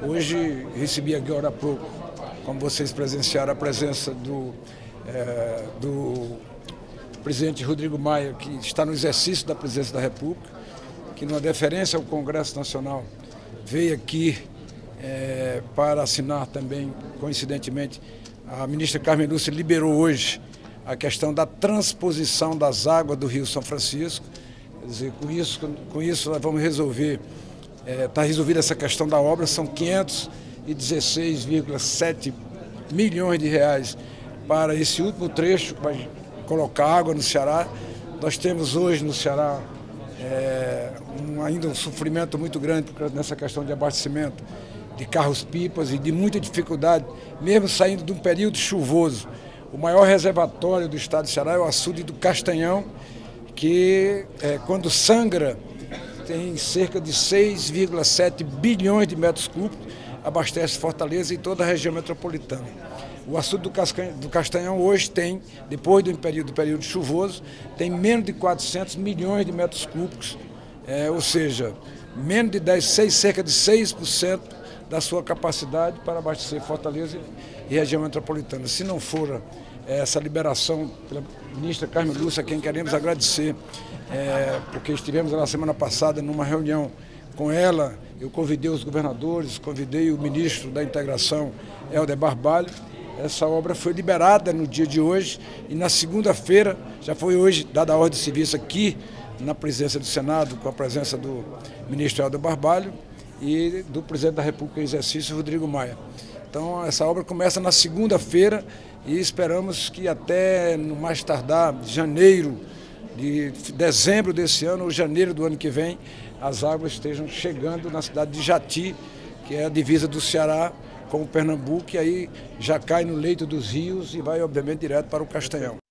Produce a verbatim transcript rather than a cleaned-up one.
Hoje recebi aqui agora há pouco, como vocês presenciaram, a presença do, é, do presidente Rodrigo Maia, que está no exercício da presidência da República, que numa deferência ao Congresso Nacional veio aqui é, para assinar também, coincidentemente, a ministra Carmen Lúcia liberou hoje a questão da transposição das águas do Rio São Francisco. Quer dizer, com isso, com isso nós vamos resolver, está é, resolvida essa questão da obra, são quinhentos e dezesseis vírgula sete milhões de reais para esse último trecho, para colocar água no Ceará. Nós temos hoje no Ceará é, um, ainda um sofrimento muito grande nessa questão de abastecimento de carros-pipas e de muita dificuldade, mesmo saindo de um período chuvoso. O maior reservatório do estado do Ceará é o açude do Castanhão, que é, quando sangra tem cerca de seis vírgula sete bilhões de metros cúbicos, abastece Fortaleza e toda a região metropolitana. O açude do Castanhão hoje tem, depois do período, do período chuvoso, tem menos de quatrocentos milhões de metros cúbicos, é, ou seja, menos de dez, seis, cerca de seis por cento da sua capacidade para abastecer Fortaleza e região metropolitana. Se não for é, essa liberação pela ministra Carmen Lúcia, a quem queremos agradecer, é, porque estivemos na semana passada numa reunião com ela, eu convidei os governadores, convidei o ministro da Integração, Helder Barbalho. Essa obra foi liberada no dia de hoje e na segunda-feira, já foi hoje dada a ordem de serviço aqui na presidência do Senado, com a presença do ministro Helder Barbalho e do presidente da República em exercício, Rodrigo Maia. Então essa obra começa na segunda-feira e esperamos que até no mais tardar, janeiro, de dezembro desse ano ou janeiro do ano que vem, as águas estejam chegando na cidade de Jati, que é a divisa do Ceará com o Pernambuco, e aí já cai no leito dos rios e vai obviamente direto para o Castanhão.